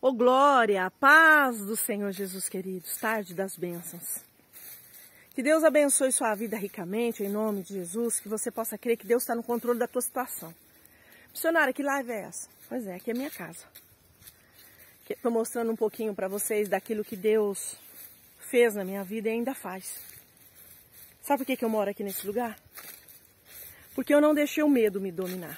Ô glória, a paz do Senhor Jesus, queridos, tarde das bênçãos. Que Deus abençoe sua vida ricamente, em nome de Jesus, que você possa crer que Deus está no controle da tua situação. Missionária, que live é essa? Pois é, aqui é minha casa. Estou mostrando um pouquinho para vocês daquilo que Deus fez na minha vida e ainda faz. Sabe por que eu moro aqui nesse lugar? Porque eu não deixei o medo me dominar.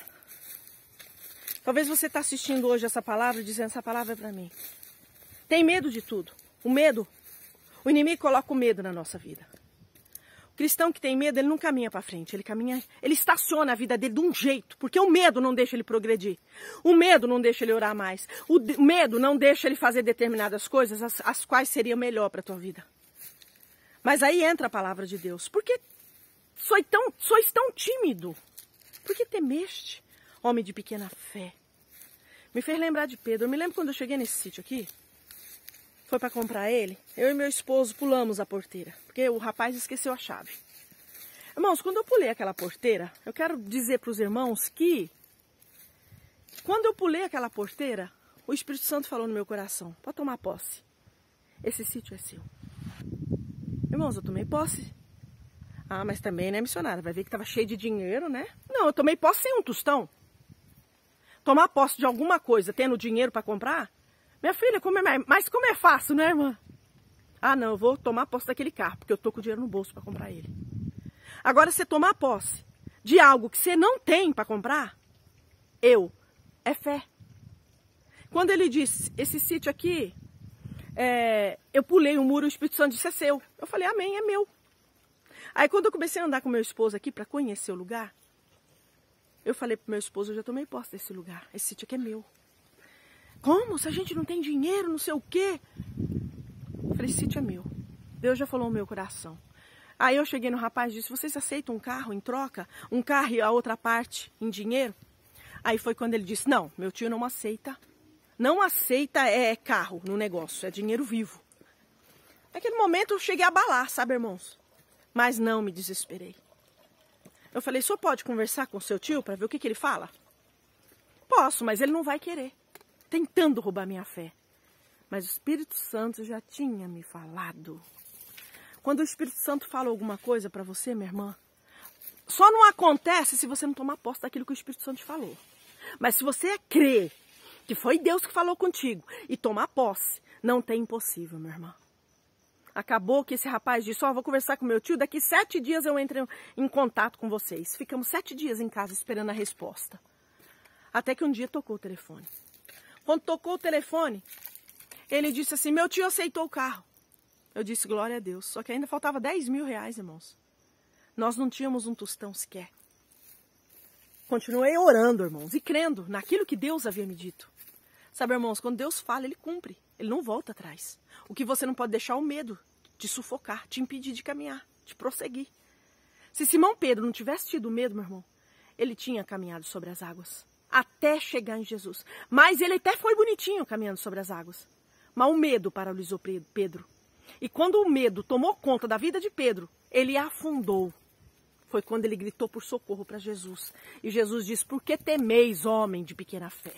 Talvez você está assistindo hoje essa palavra, dizendo, essa palavra é para mim. Tem medo de tudo. O inimigo coloca o medo na nossa vida. O cristão que tem medo, ele não caminha para frente, ele estaciona a vida dele de um jeito, porque o medo não deixa ele progredir. O medo não deixa ele orar mais. O medo não deixa ele fazer determinadas coisas, as quais seriam melhor para a tua vida. Mas aí entra a palavra de Deus. Por que sois tão tímido? Por que temeste, homem de pequena fé? Me fez lembrar de Pedro. Eu me lembro quando eu cheguei nesse sítio aqui, foi para comprar ele, eu e meu esposo pulamos a porteira, porque o rapaz esqueceu a chave. Irmãos, quando eu pulei aquela porteira, eu quero dizer para os irmãos que, quando eu pulei aquela porteira, o Espírito Santo falou no meu coração, pode tomar posse, esse sítio é seu. Irmãos, eu tomei posse. Ah, mas também, né, missionária, vai ver que estava cheio de dinheiro, né? Não, eu tomei posse sem um tostão. Tomar posse de alguma coisa, tendo dinheiro para comprar? Minha filha, mas como é fácil, né, irmã? Ah, não, eu vou tomar posse daquele carro, porque eu tô com o dinheiro no bolso para comprar ele. Agora, você tomar posse de algo que você não tem para comprar, é fé. Quando ele disse, esse sítio aqui, eu pulei o muro, o Espírito Santo disse, é seu. Eu falei, amém, é meu. Aí, quando eu comecei a andar com meu esposo aqui para conhecer o lugar, eu falei pro meu esposo, eu já tomei posse desse lugar, esse sítio aqui é meu. Como? Se a gente não tem dinheiro, não sei o quê. Eu falei, esse sítio é meu. Deus já falou no meu coração. Aí eu cheguei no rapaz e disse, vocês aceitam um carro em troca? Um carro e a outra parte em dinheiro? Aí foi quando ele disse, não, meu tio não aceita. Não aceita carro no negócio, é dinheiro vivo. Naquele momento eu cheguei a abalar, sabe, irmãos? Mas não me desesperei. Eu falei, o senhor pode conversar com o seu tio para ver o que ele fala? Posso, mas ele não vai querer. Tentando roubar minha fé. Mas o Espírito Santo já tinha me falado. Quando o Espírito Santo fala alguma coisa para você, minha irmã, só não acontece se você não tomar posse daquilo que o Espírito Santo te falou. Mas se você crer que foi Deus que falou contigo e tomar posse, não tem impossível, minha irmã. Acabou que esse rapaz disse, vou conversar com meu tio, daqui 7 dias eu entro em contato com vocês. Ficamos 7 dias em casa esperando a resposta. Até que um dia tocou o telefone. Quando tocou o telefone, ele disse assim, meu tio aceitou o carro. Eu disse, glória a Deus. Só que ainda faltava 10 mil reais, irmãos. Nós não tínhamos um tostão sequer. Continuei orando, irmãos, e crendo naquilo que Deus havia me dito. Sabe, irmãos, quando Deus fala, Ele cumpre. Ele não volta atrás. O que você não pode deixar é o medo te sufocar, te impedir de caminhar, de prosseguir. Se Simão Pedro não tivesse tido medo, meu irmão, ele tinha caminhado sobre as águas. Até chegar em Jesus. Mas ele até foi bonitinho caminhando sobre as águas. Mas o medo paralisou Pedro. E quando o medo tomou conta da vida de Pedro, ele afundou. Foi quando ele gritou por socorro para Jesus. E Jesus disse, por que temeis, homem de pequena fé?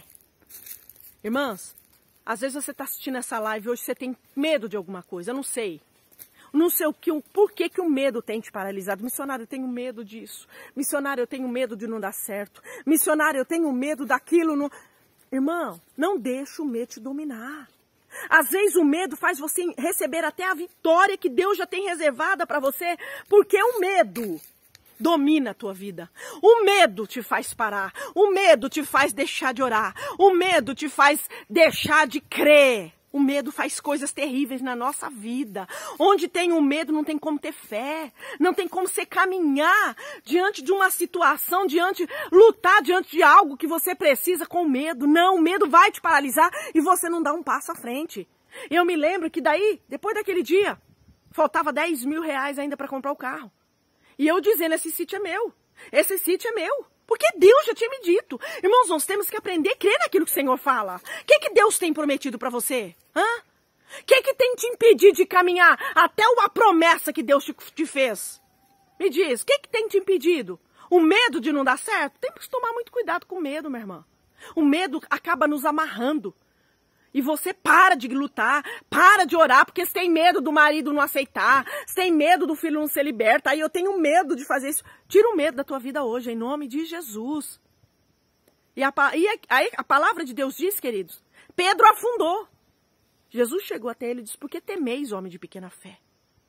Irmãs, às vezes você está assistindo essa live hoje, você tem medo de alguma coisa, eu não sei. Não sei por que o medo tem te paralisado. Missionário, eu tenho medo disso. Missionário, eu tenho medo de não dar certo. Missionário, eu tenho medo daquilo. Não... Irmão, não deixa o medo te dominar. Às vezes o medo faz você receber até a vitória que Deus já tem reservada para você. Porque o medo domina a tua vida. O medo te faz parar. O medo te faz deixar de orar. O medo te faz deixar de crer. O medo faz coisas terríveis na nossa vida. Onde tem o medo não tem como ter fé. Não tem como você caminhar diante de uma situação, lutar diante de algo que você precisa com medo. Não, o medo vai te paralisar e você não dá um passo à frente. Eu me lembro que daí, depois daquele dia, faltava 10 mil reais ainda para comprar o carro. E eu dizendo, esse sítio é meu. Esse sítio é meu. Porque Deus já tinha me dito. Irmãos, nós temos que aprender a crer naquilo que o Senhor fala. O que Deus tem prometido para você? O que tem te impedido de caminhar até a promessa que Deus te fez? Me diz, o que tem te impedido? O medo de não dar certo? Temos que tomar muito cuidado com o medo, minha irmã. O medo acaba nos amarrando. E você para de lutar, para de orar, porque você tem medo do marido não aceitar, você tem medo do filho não ser liberto. Aí eu tenho medo de fazer isso. Tira o medo da tua vida hoje, em nome de Jesus. E aí a palavra de Deus diz, queridos, Pedro afundou. Jesus chegou até ele e disse, por que temeis, homem de pequena fé?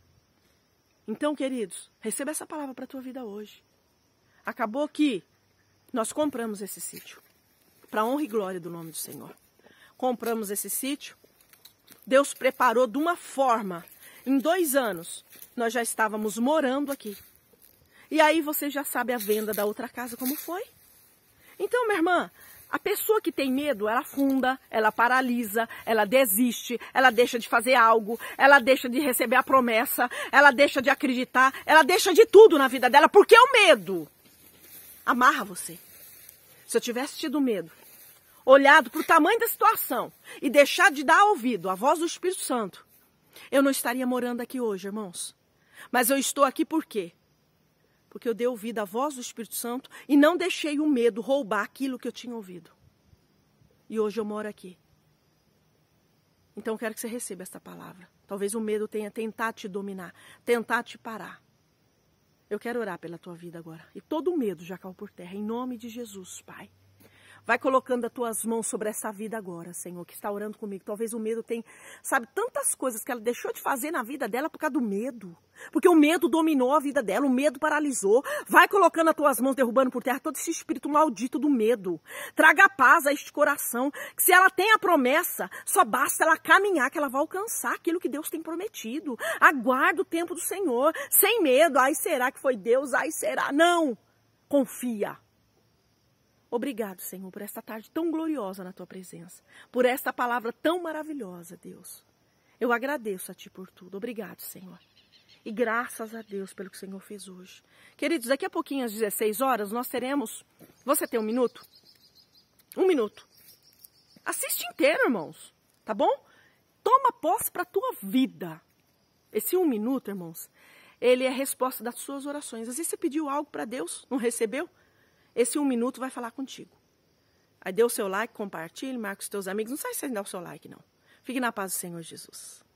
Então, queridos, receba essa palavra para a tua vida hoje. Acabou que nós compramos esse sítio, para honra e glória do nome do Senhor. Compramos esse sítio, Deus preparou de uma forma, em 2 anos, nós já estávamos morando aqui. E aí você já sabe a venda da outra casa como foi. Então, minha irmã, a pessoa que tem medo, ela afunda, ela paralisa, ela desiste, ela deixa de fazer algo, ela deixa de receber a promessa, ela deixa de acreditar, ela deixa de tudo na vida dela, porque o medo amarra você. Se eu tivesse tido medo, olhado para o tamanho da situação e deixar de dar ouvido à voz do Espírito Santo, eu não estaria morando aqui hoje, irmãos. Mas eu estou aqui por quê? Porque eu dei ouvido à voz do Espírito Santo e não deixei o medo roubar aquilo que eu tinha ouvido. E hoje eu moro aqui. Então eu quero que você receba esta palavra. Talvez o medo tenha tentado te dominar, tentado te parar. Eu quero orar pela tua vida agora. E todo o medo já caiu por terra, em nome de Jesus, Pai. Vai colocando as tuas mãos sobre essa vida agora, Senhor, que está orando comigo. Talvez o medo tenha, sabe, tantas coisas que ela deixou de fazer na vida dela por causa do medo. Porque o medo dominou a vida dela, o medo paralisou. Vai colocando as tuas mãos, derrubando por terra todo esse espírito maldito do medo. Traga paz a este coração, que se ela tem a promessa, só basta ela caminhar, que ela vai alcançar aquilo que Deus tem prometido. Aguarda o tempo do Senhor, sem medo. Ai, será que foi Deus? Ai, será? Não, confia. Obrigado, Senhor, por esta tarde tão gloriosa na Tua presença. Por esta palavra tão maravilhosa, Deus. Eu agradeço a Ti por tudo. Obrigado, Senhor. E graças a Deus pelo que o Senhor fez hoje. Queridos, daqui a pouquinho, às 16 horas, nós teremos... Você tem 1 minuto? 1 minuto. Assiste inteiro, irmãos. Tá bom? Toma posse para a tua vida. Esse 1 minuto, irmãos, ele é a resposta das suas orações. Às vezes você pediu algo para Deus, não recebeu? Esse 1 minuto vai falar contigo. Aí dê o seu like, compartilhe, marca os teus amigos. Não sai sem dar o seu like, não. Fique na paz do Senhor Jesus.